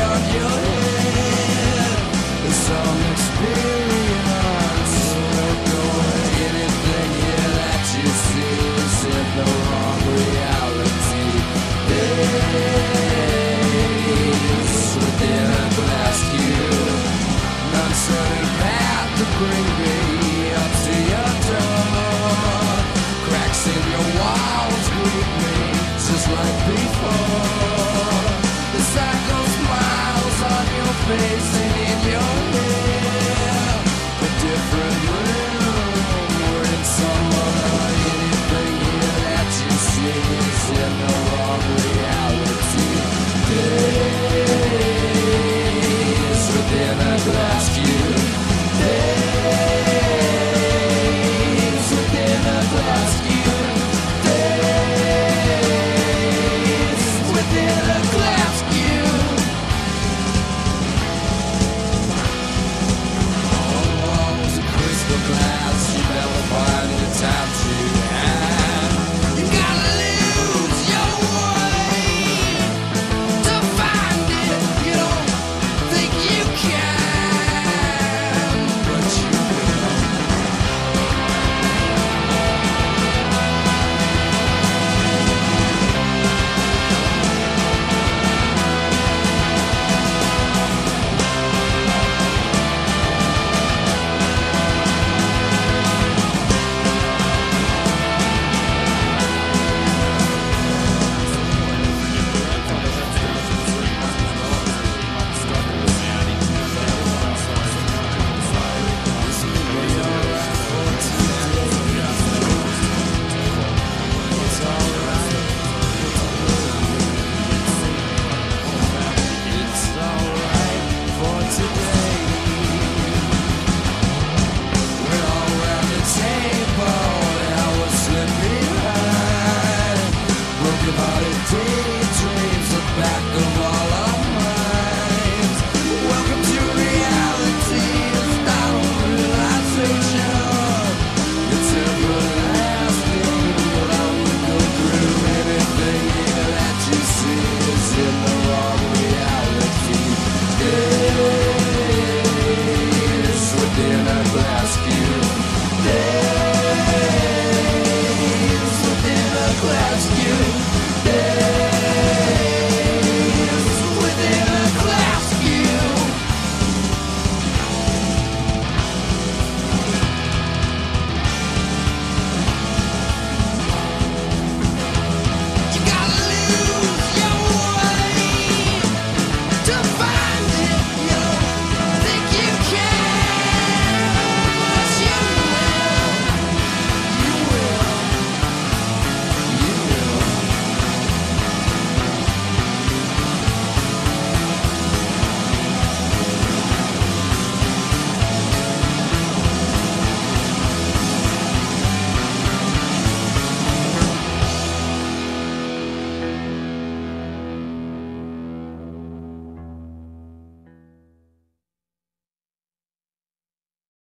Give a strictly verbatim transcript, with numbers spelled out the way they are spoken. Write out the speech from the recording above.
on your head. Some experience will go anything here that you see is in the wrong reality. Days within a glass cube, uncertain path to bring me up to your door. Cracks in your walls greet me just like before. The cycle smiles on your face.